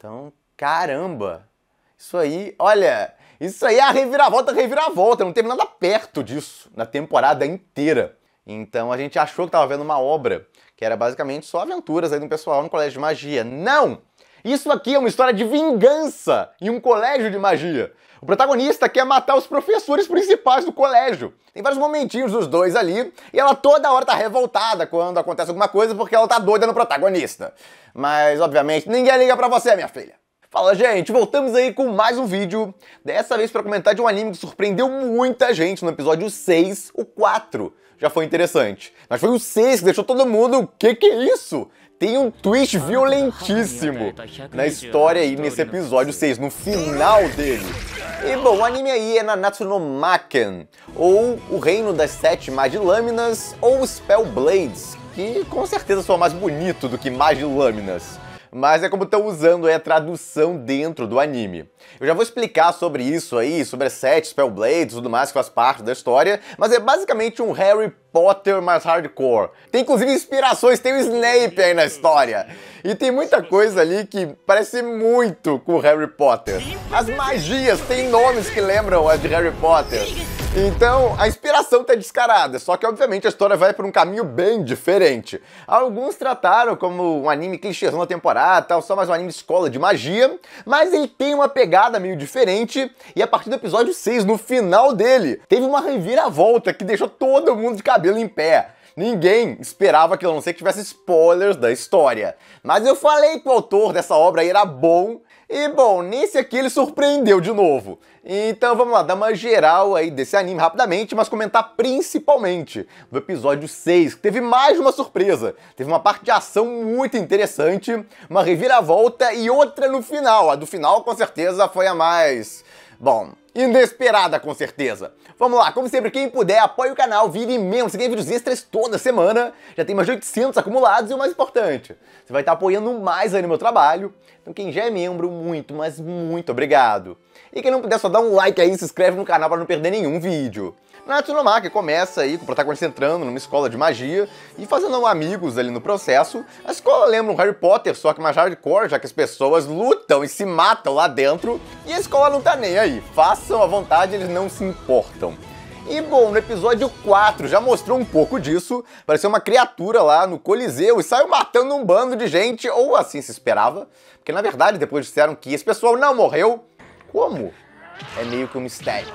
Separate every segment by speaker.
Speaker 1: Então, caramba. Isso aí, olha, isso aí é a reviravolta. Não teve nada perto disso na temporada inteira. Então a gente achou que tava vendo uma obra que era basicamente só aventuras aí do pessoal no colégio de magia. Não! Isso aqui é uma história de vingança em um colégio de magia. O protagonista quer matar os professores principais do colégio. Tem vários momentinhos dos dois ali, e ela toda hora tá revoltada quando acontece alguma coisa porque ela tá doida no protagonista. Mas, obviamente, ninguém liga pra você, minha filha. Fala, gente, voltamos aí com mais um vídeo, dessa vez pra comentar de um anime que surpreendeu muita gente no episódio 6, o 4. Já foi interessante. Mas foi o 6 que deixou todo mundo, o que é isso? Tem um twist violentíssimo na história aí, nesse episódio 6, no final dele. E bom, o anime aí é Nanatsu no Maken, ou O Reino das Sete Magilâminas, ou Spell Blades, que com certeza soa mais bonito do que Magilâminas. Mas é como estão usando aí a tradução dentro do anime. Eu já vou explicar sobre isso aí, sobre as 7 Spellblades e tudo mais que faz parte da história, mas é basicamente um Harry Potter mais hardcore. Tem inclusive inspirações, tem o Snape aí na história. E tem muita coisa ali que parece muito com Harry Potter. As magias têm nomes que lembram a de Harry Potter. Então, a inspiração tá descarada, só que obviamente a história vai por um caminho bem diferente. Alguns trataram como um anime clichêzão da temporada, tal, só mais um anime escola de magia, mas ele tem uma pegada meio diferente, e a partir do episódio 6, no final dele, teve uma reviravolta que deixou todo mundo de cabelo em pé. Ninguém esperava aquilo, a não ser que tivesse spoilers da história. Mas eu falei que o autor dessa obra aí era bom, e bom, nesse aqui ele surpreendeu de novo. Então vamos lá, dar uma geral aí desse anime rapidamente, mas comentar principalmente do episódio 6, que teve mais de uma surpresa. Teve uma parte de ação muito interessante, uma reviravolta e outra no final. A do final com certeza foi a mais, bom, inesperada com certeza. Vamos lá, como sempre, quem puder, apoie o canal, vire membro, você ganha vídeos extras toda semana, já tem mais de 800 acumulados e o mais importante, você vai estar apoiando mais aí no meu trabalho, então quem já é membro, muito, mas muito obrigado. E quem não puder, só dá um like aí, se inscreve no canal para não perder nenhum vídeo. Nanatsu no Maken começa aí com o protagonista entrando numa escola de magia e fazendo amigos ali no processo. A escola lembra um Harry Potter, só que mais hardcore, já que as pessoas lutam e se matam lá dentro. E a escola não tá nem aí, façam à vontade, eles não se importam. E bom, no episódio 4 já mostrou um pouco disso, pareceu uma criatura lá no Coliseu e saiu matando um bando de gente, ou assim se esperava, porque na verdade depois disseram que esse pessoal não morreu. Como? É meio que um mistério.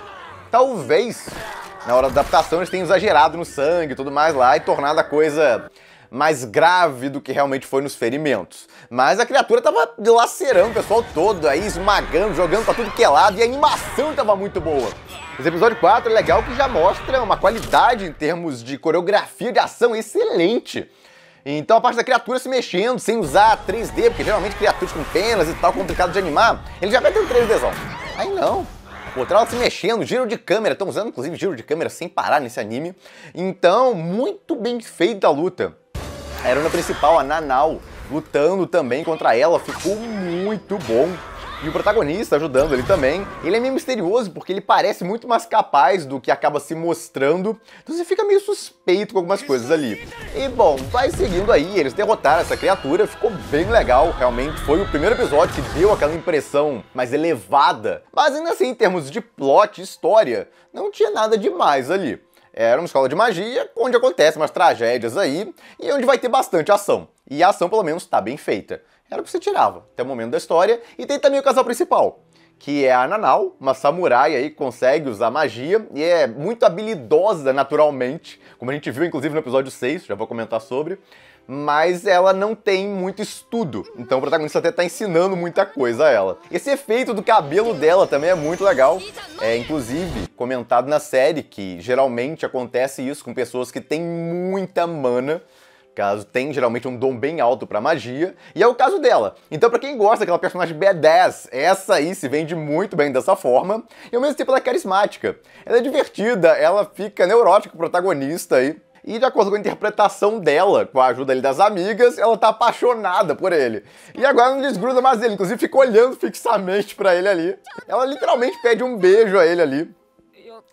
Speaker 1: Talvez na hora da adaptação eles tenham exagerado no sangue e tudo mais lá e tornado a coisa mais grave do que realmente foi nos ferimentos. Mas a criatura tava dilacerando o pessoal todo aí, esmagando, jogando pra tudo que é lado, e a animação tava muito boa. Esse episódio 4 é legal que já mostra uma qualidade em termos de coreografia de ação excelente. Então a parte da criatura se mexendo sem usar 3D, porque geralmente criaturas com penas e tal, complicado de animar, ele já vai ter um 3Dzão. Aí não. Outra ela se mexendo, giro de câmera, estão usando inclusive giro de câmera sem parar nesse anime. Então, muito bem feita a luta. A heroína principal, a Nanau, lutando também contra ela, ficou muito bom. E o protagonista ajudando ele também. Ele é meio misterioso porque ele parece muito mais capaz do que acaba se mostrando. Então você fica meio suspeito com algumas coisas ali. E bom, vai seguindo aí, eles derrotaram essa criatura, ficou bem legal. Realmente foi o primeiro episódio que deu aquela impressão mais elevada. Mas ainda assim, em termos de plot e história, não tinha nada demais ali. Era uma escola de magia, onde acontecem umas tragédias aí, e onde vai ter bastante ação. E a ação, pelo menos, tá bem feita. Era o que você tirava até o momento da história. E tem também o casal principal, que é a Nanau, uma samurai aí que consegue usar magia e é muito habilidosa naturalmente, como a gente viu inclusive no episódio 6, já vou comentar sobre, mas ela não tem muito estudo, então o protagonista até tá ensinando muita coisa a ela. Esse efeito do cabelo dela também é muito legal, é inclusive comentado na série que geralmente acontece isso com pessoas que têm muita mana, caso tem geralmente um dom bem alto pra magia, e é o caso dela. Então pra quem gosta daquela personagem badass, essa aí se vende muito bem dessa forma, e ao mesmo tempo ela é carismática. Ela é divertida, ela fica neurótica com o protagonista aí, e de acordo com a interpretação dela, com a ajuda ali das amigas, ela tá apaixonada por ele. E agora não desgruda mais dele, inclusive fica olhando fixamente pra ele ali. Ela literalmente pede um beijo a ele ali.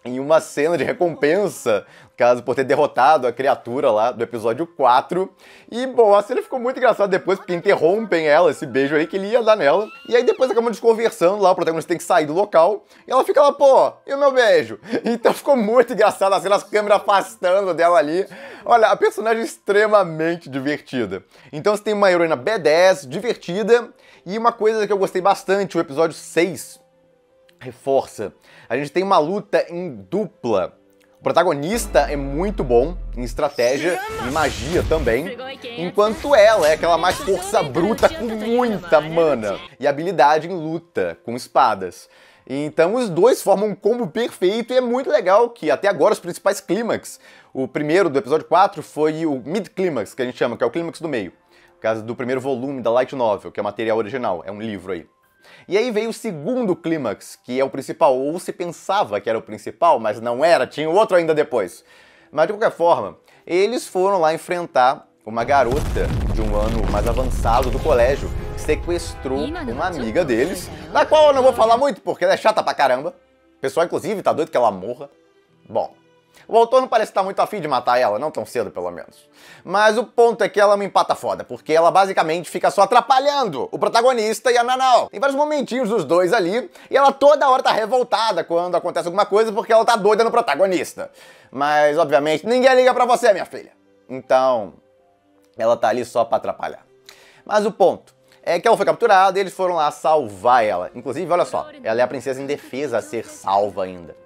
Speaker 1: em uma cena de recompensa, caso por ter derrotado a criatura lá do episódio 4. E, bom, a cena ficou muito engraçada depois, porque interrompem ela, esse beijo aí que ele ia dar nela. E aí depois acabam desconversando lá, o protagonista tem que sair do local. E ela fica lá, pô, e o meu beijo? Então ficou muito engraçado a cena, as câmeras afastando dela ali. Olha, a personagem é extremamente divertida. Então você tem uma heroína badass, divertida. E uma coisa que eu gostei bastante, o episódio 6 reforça. A gente tem uma luta em dupla. O protagonista é muito bom em estratégia e magia também, enquanto ela é aquela mais força bruta com muita mana e habilidade em luta com espadas. Então os dois formam um combo perfeito e é muito legal que até agora os principais clímax, o primeiro do episódio 4 foi o mid-clímax, que a gente chama, que é o clímax do meio, no caso do primeiro volume da Light Novel, que é o material original, é um livro aí. E aí veio o segundo clímax, que é o principal, ou se pensava que era o principal, mas não era, tinha outro ainda depois. Mas de qualquer forma, eles foram lá enfrentar uma garota de um ano mais avançado do colégio, que sequestrou uma amiga deles, da qual eu não vou falar muito, porque ela é chata pra caramba. O pessoal, inclusive, tá doido que ela morra. Bom, o autor não parece estar muito afim de matar ela, não tão cedo pelo menos. Mas o ponto é que ela é uma empata foda, porque ela basicamente fica só atrapalhando o protagonista e a Nanao. Tem vários momentinhos dos dois ali, e ela toda hora tá revoltada quando acontece alguma coisa, porque ela tá doida no protagonista. Mas, obviamente, ninguém liga pra você, minha filha. Então, ela tá ali só pra atrapalhar. Mas o ponto é que ela foi capturada e eles foram lá salvar ela. Inclusive, olha só, ela é a princesa indefesa a ser salva ainda.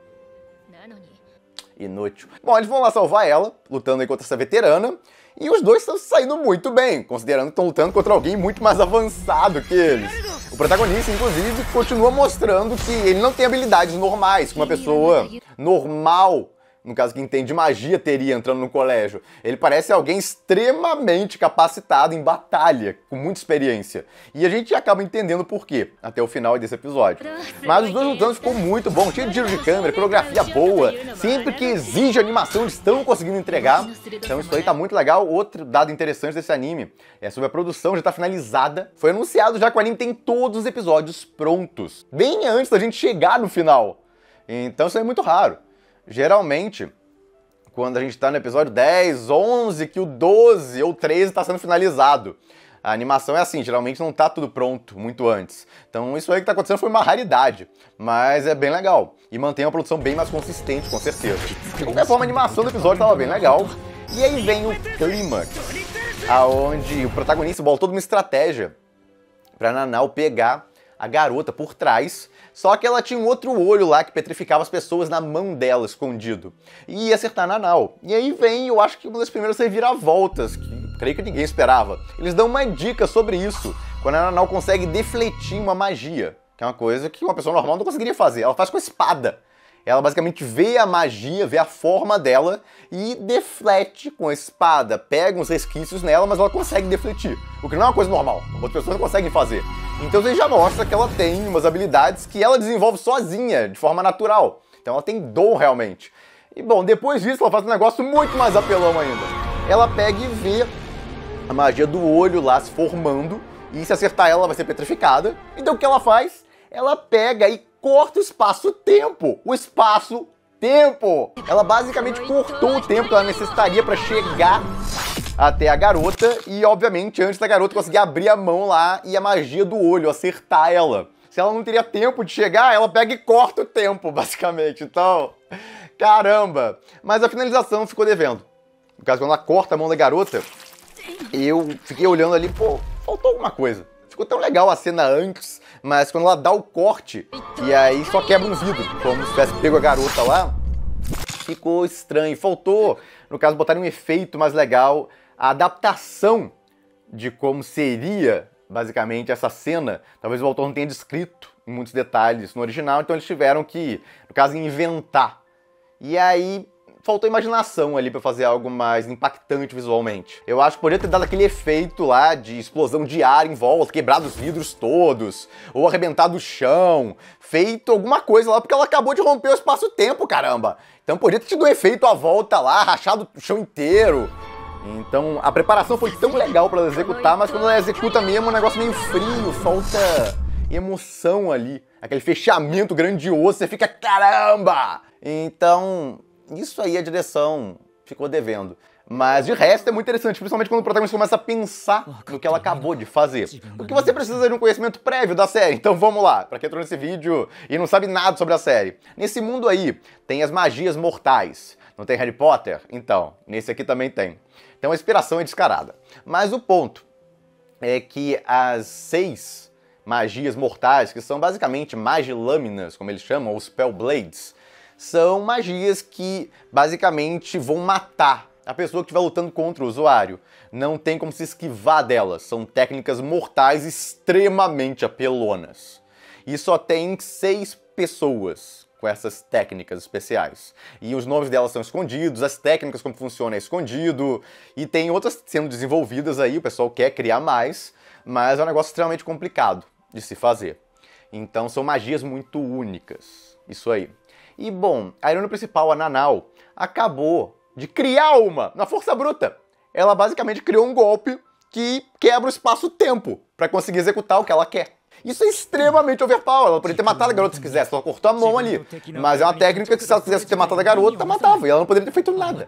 Speaker 1: Inútil. Bom, eles vão lá salvar ela, lutando aí contra essa veterana, e os dois estão saindo muito bem, considerando que estão lutando contra alguém muito mais avançado que eles. O protagonista, inclusive, continua mostrando que ele não tem habilidades normais, que uma pessoa normal, no caso que entende magia, teria entrando no colégio. Ele parece alguém extremamente capacitado em batalha, com muita experiência. E a gente acaba entendendo por quê, até o final desse episódio. Mas os dois lutando ficou muito bom, cheio de giro de câmera, coreografia boa. Sempre que exige animação, eles estão conseguindo entregar. Então isso aí tá muito legal. Outro dado interessante desse anime é sobre a produção, já tá finalizada. Foi anunciado já que o anime tem todos os episódios prontos, bem antes da gente chegar no final. Então isso é muito raro. Geralmente, quando a gente tá no episódio 10, 11, que o 12 ou 13 tá sendo finalizado. A animação é assim, geralmente não tá tudo pronto muito antes. Então isso aí que tá acontecendo foi uma raridade, mas é bem legal. E mantém uma produção bem mais consistente, com certeza. De qualquer forma, a animação do episódio tava bem legal. E aí vem o clímax, aonde o protagonista bola toda uma estratégia pra Nanao pegar a garota por trás, só que ela tinha um outro olho lá que petrificava as pessoas na mão dela, escondido. E ia acertar a Nanao. E aí vem, eu acho que uma das primeiras reviravoltas, que creio que ninguém esperava. Eles dão uma dica sobre isso, quando a Nanao consegue defletir uma magia, que é uma coisa que uma pessoa normal não conseguiria fazer. Ela faz com a espada. Ela basicamente vê a magia, vê a forma dela e deflete com a espada. Pega uns resquícios nela, mas ela consegue defletir. O que não é uma coisa normal. Outras pessoas não conseguem fazer. Então você já mostra que ela tem umas habilidades que ela desenvolve sozinha, de forma natural. Então ela tem dom realmente. E bom, depois disso ela faz um negócio muito mais apelão ainda. Ela pega e vê a magia do olho lá se formando. E se acertar ela vai ser petrificada. Então o que ela faz? Ela pega e corta o espaço-tempo. O espaço-tempo. Ela basicamente cortou o tempo que ela necessitaria para chegar até a garota e, obviamente, antes da garota conseguir abrir a mão lá e a magia do olho acertar ela. Se ela não teria tempo de chegar, ela pega e corta o tempo, basicamente. Então, caramba. Mas a finalização ficou devendo. No caso, quando ela corta a mão da garota, eu fiquei olhando ali, pô, faltou alguma coisa. Ficou tão legal a cena antes, mas quando ela dá o corte, e aí só quebra um vidro, como se tivesse pego a garota lá, ficou estranho. Faltou, no caso, botar um efeito mais legal, a adaptação de como seria, basicamente, essa cena. Talvez o autor não tenha descrito em muitos detalhes no original, então eles tiveram que, no caso, inventar. E aí faltou imaginação ali pra fazer algo mais impactante visualmente. Eu acho que poderia ter dado aquele efeito lá de explosão de ar em volta, quebrado os vidros todos, ou arrebentado o chão, feito alguma coisa lá, porque ela acabou de romper o espaço-tempo, caramba! Então poderia ter tido um efeito à volta lá, rachado o chão inteiro. Então a preparação foi tão legal pra ela executar, mas quando ela executa mesmo, é um negócio meio frio, falta emoção ali. Aquele fechamento grandioso, você fica, caramba! Então, isso aí a direção ficou devendo. Mas de resto é muito interessante, principalmente quando o protagonista começa a pensar no que ela acabou de fazer. O que você precisa de um conhecimento prévio da série. Então vamos lá, pra quem entrou nesse vídeo e não sabe nada sobre a série. Nesse mundo aí, tem as magias mortais. Não tem Harry Potter? Então, nesse aqui também tem. Então a inspiração é descarada. Mas o ponto é que as 6 magias mortais, que são basicamente magilâminas, como eles chamam, ou spellblades, são magias que basicamente vão matar a pessoa que estiver lutando contra o usuário. Não tem como se esquivar delas. São técnicas mortais extremamente apelonas. E só tem 6 pessoas com essas técnicas especiais. E os nomes delas são escondidos, as técnicas como funciona é escondido, e tem outras sendo desenvolvidas aí, o pessoal quer criar mais, mas é um negócio extremamente complicado de se fazer. Então são magias muito únicas. Isso aí. E bom, a heroína principal, a Nanau, acabou de criar uma na força bruta. Ela basicamente criou um golpe que quebra o espaço-tempo para conseguir executar o que ela quer. Isso é extremamente overpower. Ela poderia ter matado a garota se quisesse, ela cortou a mão ali. Mas é uma técnica que se ela quisesse ter matado a garota, matava. E ela não poderia ter feito nada.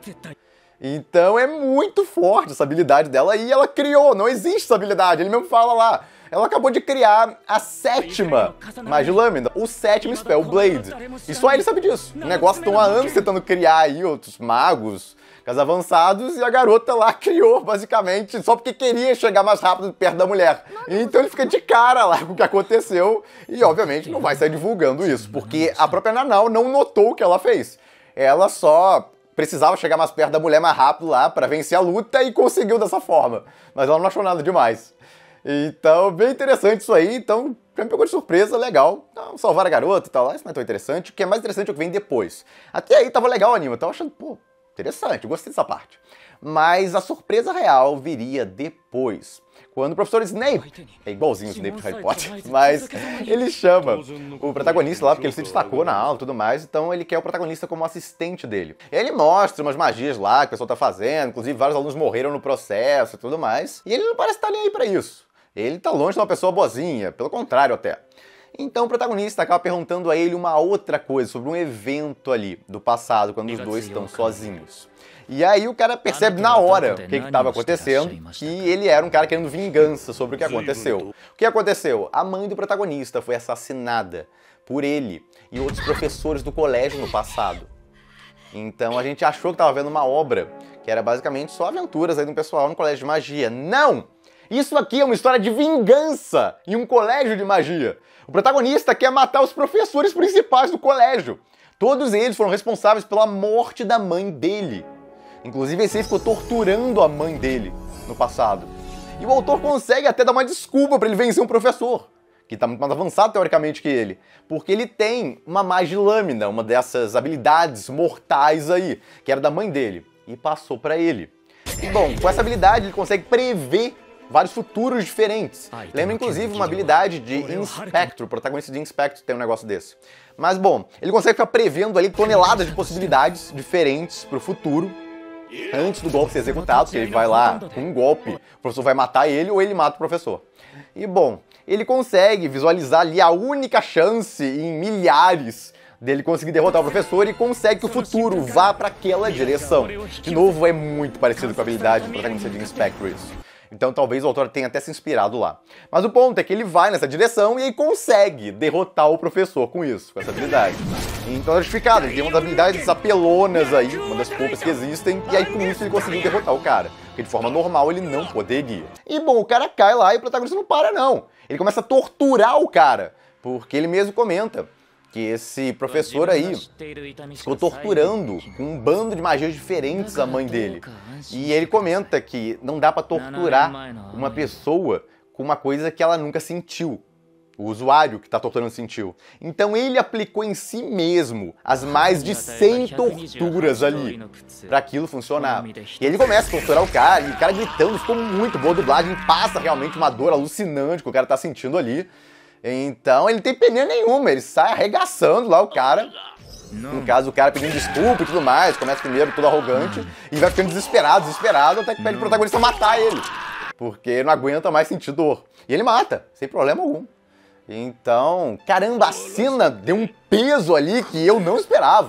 Speaker 1: Então é muito forte essa habilidade dela e ela criou. Não existe essa habilidade, ele mesmo fala lá. Ela acabou de criar a 7ª Magilâmina, o 7º Spellblade. E só ele sabe disso. O negócio estão há anos tentando criar aí outros magos, avançados, e a garota lá criou, basicamente, só porque queria chegar mais rápido perto da mulher. Então ele fica de cara lá com o que aconteceu e, obviamente, não vai sair divulgando isso, porque a própria Nanau não notou o que ela fez. Ela só precisava chegar mais perto da mulher mais rápido lá para vencer a luta e conseguiu dessa forma. Mas ela não achou nada demais. Então, bem interessante isso aí. Então, já me pegou de surpresa, legal. Então, salvar a garota e tal, isso não é tão interessante. O que é mais interessante é o que vem depois. Até aí tava legal o anime, eu tava achando, pô, interessante, eu gostei dessa parte. Mas a surpresa real viria depois. Quando o professor Snape, é igualzinho o Snape de Harry Potter, mas ele chama o protagonista lá, porque ele se destacou na aula e tudo mais, então ele quer o protagonista como assistente dele. Ele mostra umas magias lá que o pessoal tá fazendo, inclusive vários alunos morreram no processo e tudo mais, e ele não parece estar nem aí pra isso. Ele tá longe de uma pessoa boazinha, pelo contrário até. Então o protagonista acaba perguntando a ele uma outra coisa, sobre um evento ali do passado, quando os dois estão sozinhos. E aí o cara percebe na hora o que estava acontecendo, que ele era um cara querendo vingança sobre o que aconteceu. O que aconteceu? A mãe do protagonista foi assassinada por ele e outros professores do colégio no passado. Então a gente achou que estava vendo uma obra, que era basicamente só aventuras aí do pessoal no colégio de magia. Não! Isso aqui é uma história de vingança em um colégio de magia. O protagonista quer matar os professores principais do colégio. Todos eles foram responsáveis pela morte da mãe dele. Inclusive, esse aí ficou torturando a mãe dele no passado. E o autor consegue até dar uma desculpa para ele vencer um professor, que está muito mais avançado teoricamente que ele, porque ele tem uma magilâmina, uma dessas habilidades mortais aí, que era da mãe dele, e passou para ele. E bom, com essa habilidade ele consegue prever vários futuros diferentes. Lembra inclusive uma habilidade de Inspector, o protagonista de Inspector tem um negócio desse. Mas bom, ele consegue ficar prevendo ali toneladas de possibilidades diferentes para o futuro, antes do golpe ser executado, porque ele vai lá com um golpe, o professor vai matar ele ou ele mata o professor. E bom, ele consegue visualizar ali a única chance em milhares dele conseguir derrotar o professor e consegue que o futuro vá para aquela direção. De novo, é muito parecido com a habilidade do protagonista de Inspector isso. Então talvez o autor tenha até se inspirado lá. Mas o ponto é que ele vai nessa direção e aí consegue derrotar o professor com isso, com essa habilidade. Então é justificado, ele tem uma das habilidades apelonas aí, uma das poucas que existem, e aí com isso ele conseguiu derrotar o cara. Porque de forma normal ele não poderia. E bom, o cara cai lá e o protagonista não para não. Ele começa a torturar o cara, porque ele mesmo comenta que esse professor aí ficou torturando com um bando de magias diferentes a mãe dele. E ele comenta que não dá pra torturar uma pessoa com uma coisa que ela nunca sentiu. O usuário que tá torturando sentiu. Então ele aplicou em si mesmo as mais de 100 torturas ali pra aquilo funcionar. E ele começa a torturar o cara, e o cara gritando, ficou muito boa a dublagem, passa realmente uma dor alucinante que o cara tá sentindo ali. Então ele não tem pena nenhuma, ele sai arregaçando lá o cara. No caso, o cara pedindo desculpa e tudo mais, começa primeiro todo arrogante e vai ficando desesperado, até que pede o protagonista matar ele. Porque não aguenta mais sentir dor. E ele mata, sem problema algum. Então, caramba, a cena deu um peso ali que eu não esperava.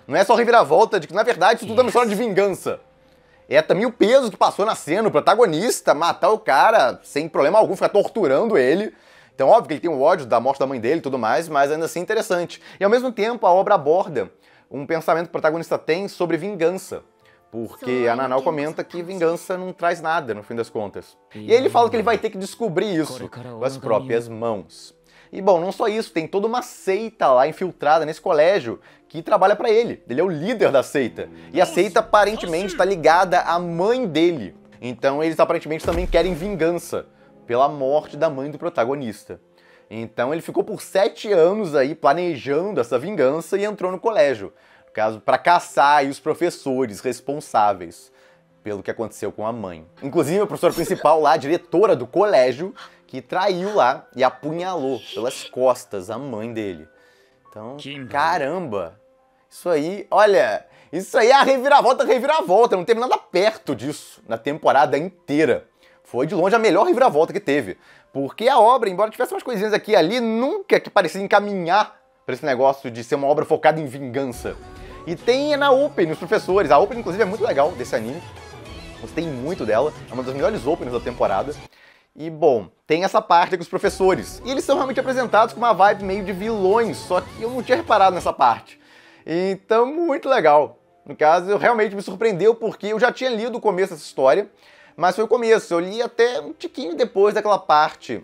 Speaker 1: Não é só reviravolta de que, na verdade, isso tudo é uma história de vingança. É também o peso que passou na cena, o protagonista matar o cara sem problema algum, ficar torturando ele. Então, óbvio que ele tem o ódio da morte da mãe dele e tudo mais, mas ainda assim interessante. E ao mesmo tempo, a obra aborda um pensamento que o protagonista tem sobre vingança. Porque a Nanau comenta que vingança não traz nada, no fim das contas. E aí ele fala que ele vai ter que descobrir isso com as próprias mãos. E bom, não só isso, tem toda uma seita lá infiltrada nesse colégio que trabalha pra ele. Ele é o líder da seita. E a seita aparentemente está ligada à mãe dele. Então eles aparentemente também querem vingança pela morte da mãe do protagonista. Então ele ficou por 7 anos aí planejando essa vingança e entrou no colégio. No caso, para caçar aí os professores responsáveis pelo que aconteceu com a mãe. Inclusive a professora principal lá, a diretora do colégio, que traiu lá e apunhalou pelas costas a mãe dele. Então, caramba! Isso aí, olha, isso aí é a reviravolta, não teve nada perto disso na temporada inteira. Foi de longe a melhor reviravolta que teve. Porque a obra, embora tivesse umas coisinhas aqui e ali, nunca que parecia encaminhar para esse negócio de ser uma obra focada em vingança. E tem na Open, nos professores. A Open, inclusive, é muito legal desse anime. Gostei muito dela. É uma das melhores Opens da temporada. E, bom, tem essa parte com os professores. E eles são realmente apresentados com uma vibe meio de vilões, só que eu não tinha reparado nessa parte. Então, muito legal. No caso, realmente me surpreendeu, porque eu já tinha lido o começo dessa história, mas foi o começo. Eu li até um tiquinho depois daquela parte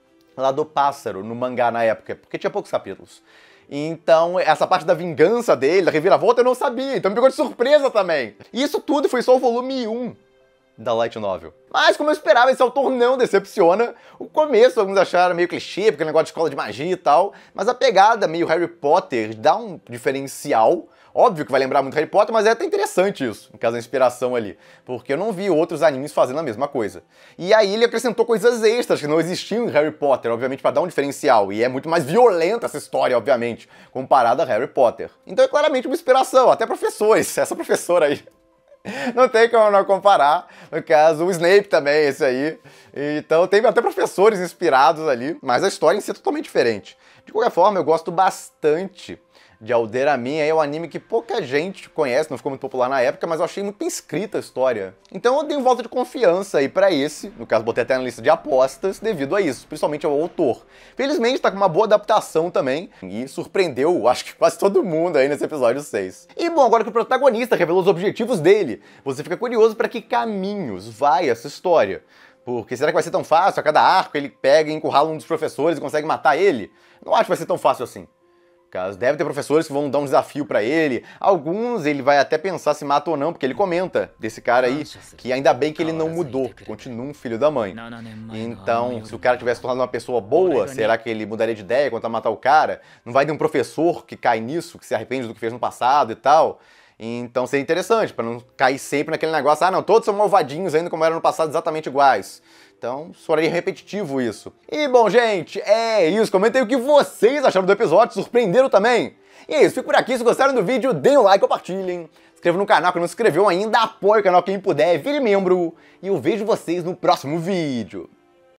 Speaker 1: lá do pássaro, no mangá na época, porque tinha poucos capítulos. Então, essa parte da vingança dele, da reviravolta, eu não sabia. Então me pegou de surpresa também. E isso tudo foi só o volume 1 da Light Novel. Mas, como eu esperava, esse autor não decepciona. O começo, alguns acharam meio clichê, porque é um negócio de escola de magia e tal. Mas a pegada meio Harry Potter dá um diferencial. Óbvio que vai lembrar muito Harry Potter, mas é até interessante isso, no caso da inspiração ali. Porque eu não vi outros animes fazendo a mesma coisa. E aí ele acrescentou coisas extras que não existiam em Harry Potter, obviamente, para dar um diferencial. E é muito mais violenta essa história, obviamente, comparada a Harry Potter. Então é claramente uma inspiração, até professores. Essa professora aí não tem como não comparar. No caso, o Snape também, esse aí. Então tem até professores inspirados ali, mas a história em si é totalmente diferente. De qualquer forma, eu gosto bastante de Alderamin. É um anime que pouca gente conhece, não ficou muito popular na época, mas eu achei muito bem escrita a história. Então eu dei um voto de confiança aí pra esse, no caso botei até na lista de apostas, devido a isso, principalmente ao autor. Felizmente tá com uma boa adaptação também, e surpreendeu, acho que quase todo mundo aí nesse episódio 6. E bom, agora que o protagonista revelou os objetivos dele, você fica curioso pra que caminhos vai essa história. Porque será que vai ser tão fácil? A cada arco ele pega e encurrala um dos professores e consegue matar ele? Não acho que vai ser tão fácil assim. Deve ter professores que vão dar um desafio pra ele. Alguns ele vai até pensar se mata ou não, porque ele comenta desse cara aí que ainda bem que ele não mudou, continua um filho da mãe. Então, se o cara tivesse tornado uma pessoa boa, será que ele mudaria de ideia quanto a matar o cara? Não vai ter um professor que cai nisso, que se arrepende do que fez no passado e tal? Então seria interessante, pra não cair sempre naquele negócio, ah não, todos são malvadinhos ainda como eram no passado exatamente iguais. Então, soaria repetitivo isso. E bom, gente, é isso. Comentem o que vocês acharam do episódio, surpreenderam também. E é isso, fico por aqui. Se gostaram do vídeo, deem um like, compartilhem. Se inscrevam no canal que não se inscreveu ainda, apoie o canal quem puder, vire membro. E eu vejo vocês no próximo vídeo.